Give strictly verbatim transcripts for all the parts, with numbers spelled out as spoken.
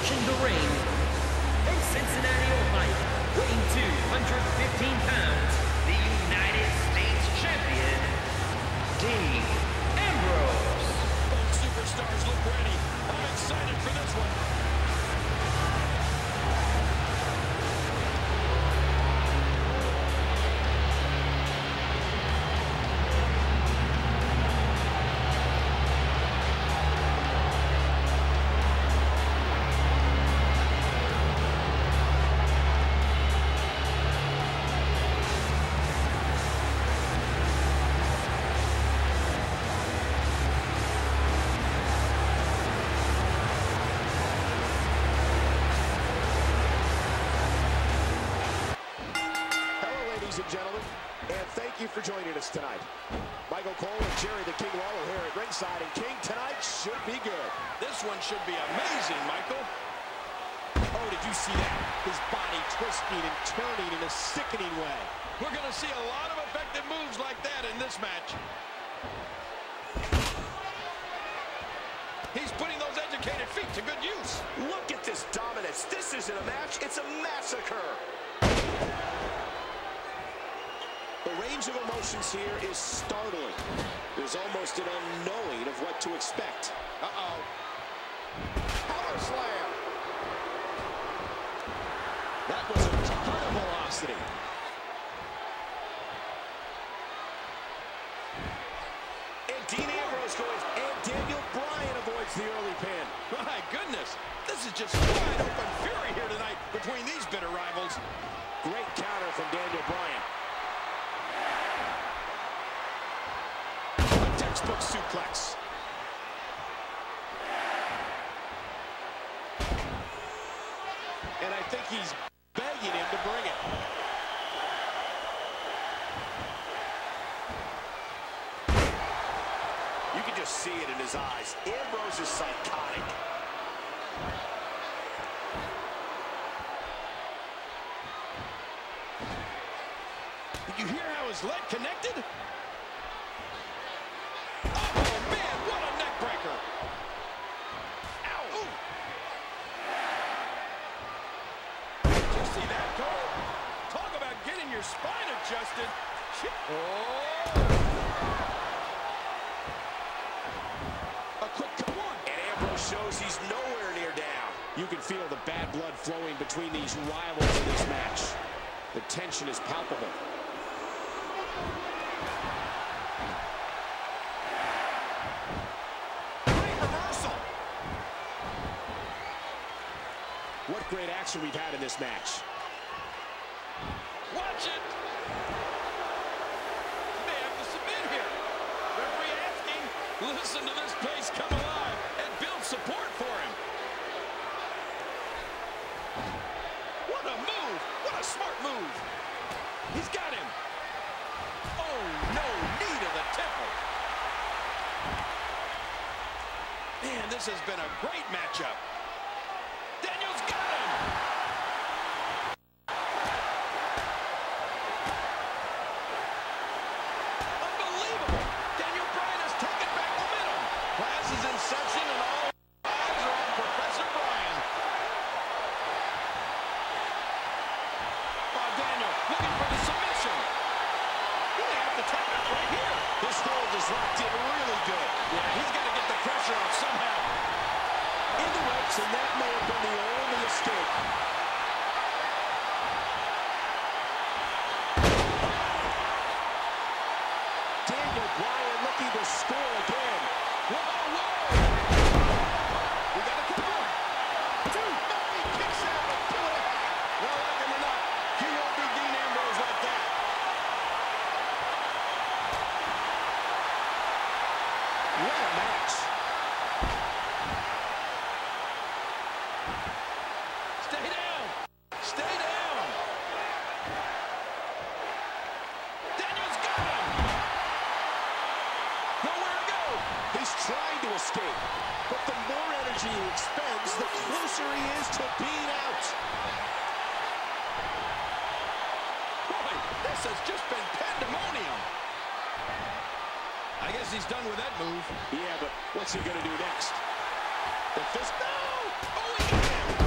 approaching the ring, from Cincinnati, Ohio, weighing two hundred fifteen pounds, the United States Champion, Dean Ambrose. Both superstars look ready. I'm excited for this one. Ladies and gentlemen, and thank you for joining us tonight. Michael Cole and Jerry the King Lawler here at ringside, and King, tonight should be good. This one should be amazing, Michael. Oh, did you see that? His body twisting and turning in a sickening way. We're going to see a lot of effective moves like that in this match. He's putting those educated feet to good use. Look at this dominance. This isn't a match, it's a massacre. The range of emotions here is startling. There's almost an unknowing of what to expect. Uh-oh. Power slam. That was a ton of velocity. And Dean Ambrose goes, and Daniel Bryan avoids the early pin. My goodness. This is just wide open fury here tonight between these bitter rivals. Great counter from Daniel Bryan. Textbook suplex. And I think he's begging him to bring it. You can just see it in his eyes. Ambrose is psychotic. Did you hear how his leg connected? Spine adjusted. Oh! A quick come on. And Ambrose shows he's nowhere near down. You can feel the bad blood flowing between these rivals in this match. The tension is palpable. Great reversal. What great action we've had in this match. Watch it! They have to submit here. Referee asking, listen to this place come alive and build support for him. What a move! What a smart move! He's got him. Oh, no, knee to the temple. Man, this has been a great matchup. Daniel's got him. Session and all eyes are on Professor Brayn. Oh, Daniel looking for the submission. He may have to tap out right here. This hold is locked in really good. Yeah, he's got to get the pressure off somehow. In the ropes, and that may have been the only escape. Daniel Bryan looking to score again. Whoa, whoa! We got a count. Two. No, he kicks out at two and a half. Well, like him or not, he won't be Dean Ambrose like that. What a match. Stay down. Stay down. Daniel's got him. Nowhere to go. He's trying to escape, but the more energy he expends, the closer he is to being out. Boy, this has just been pandemonium. I guess he's done with that move. Yeah, but what's he going to do next? The fist. No! Oh, he got him.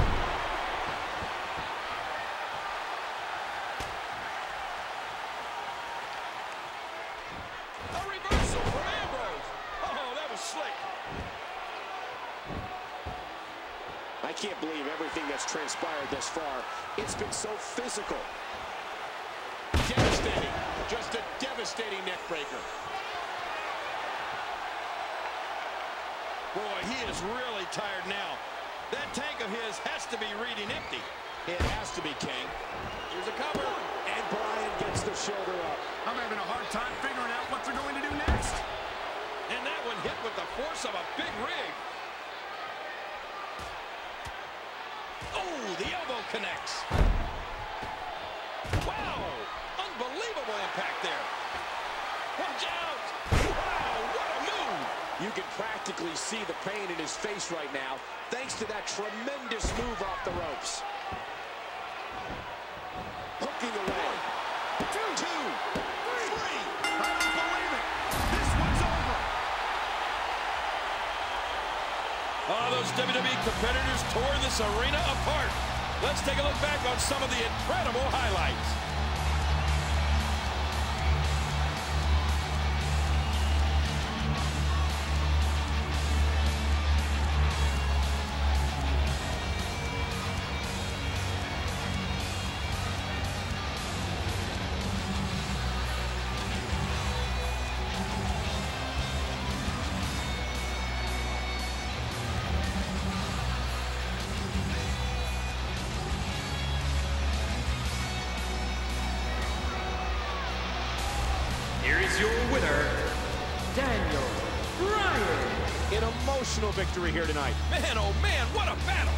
can't believe everything that's transpired thus far. It's been so physical. Devastating. Just a devastating neck breaker. Boy, he is really tired now. That tank of his has to be reading empty. It has to be, King. Here's a cover. And Brayn gets the shoulder up. I'm having a hard time figuring out what they're going to do next. And that one hit with the force of a big rig. Oh, the elbow connects. Wow, unbelievable impact there. Watch out. Wow, what a move. You can practically see the pain in his face right now, thanks to that tremendous move off the ropes. Hooking away. Two, two, three. I don't believe it. This one's over. Oh, those W W E competitors tore this arena apart. Let's take a look back on some of the incredible highlights. Here is your winner, Daniel Bryan. An emotional victory here tonight. Man, oh man, what a battle.